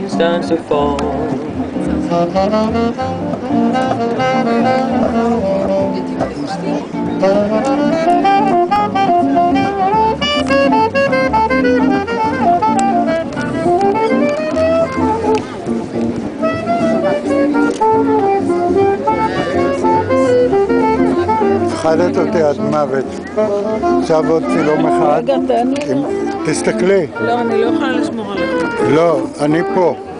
stands to fall. הפחדת אותי עד מוות. עכשיו עוד צילום אחד. רגע, תן לי. תסתכלי. לא, אני לא יכולה לשמור עליך. לא, אני פה.